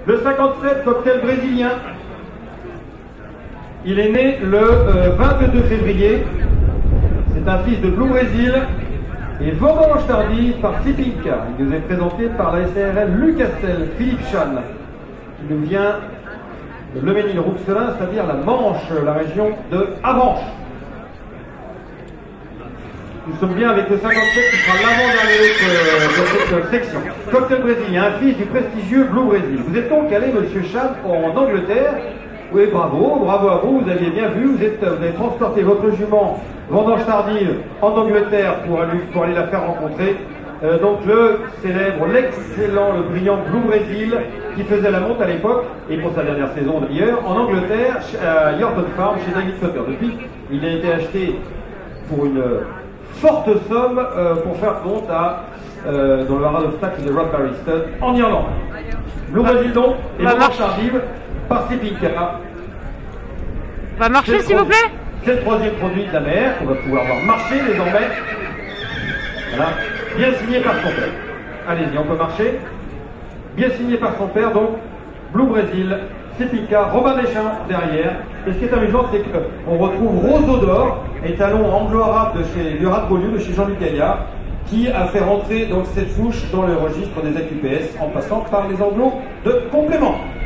Le 57, cocktail brésilien. Il est né le 22 février. C'est un fils de Blue Brésil. Et vendange tardive par Tipinka. Il nous est présenté par la SARL Lucastel Philippe Chan, qui nous vient de Le Mesnil-Rousselin, c'est-à-dire la Manche, la région de Avanches. Nous sommes bien avec le 57 qui sera l'avant-dernier de cette section. Cocktail brésilien, un fils du prestigieux Blue Brésil. Vous êtes donc allé, monsieur Chan, en Angleterre. Oui, bravo, bravo à vous, vous aviez bien vu, vous avez transporté votre jument vendange tardive en Angleterre pour aller la faire rencontrer. Donc le célèbre, l'excellent, le brillant Blue Brésil qui faisait la monte à l'époque, et pour sa dernière saison d'ailleurs, en Angleterre, à Yorton Farm, chez David Cotter. Depuis, il a été acheté pour une forte somme pour faire monte dans le haras d'obstacles de Rodbury Stud en Irlande. Blue Brésil donc, et vendange tardive par Tipinka. Va marcher s'il vous plaît. C'est le troisième produit de la mer qu'on va pouvoir voir marcher désormais. Voilà, bien signé par son père. Allez-y, on peut marcher. Bien signé par son père, donc Blue Brésil, Tipinka, Robin Deschamps derrière. Et ce qui est amusant, c'est qu'on retrouve Roseau d'Or, étalon anglo-arabe du rat de Beaulieu, de chez Jean-Luc Gaillard, qui a fait rentrer donc cette souche dans le registre des AQPS en passant par les anglos de complément.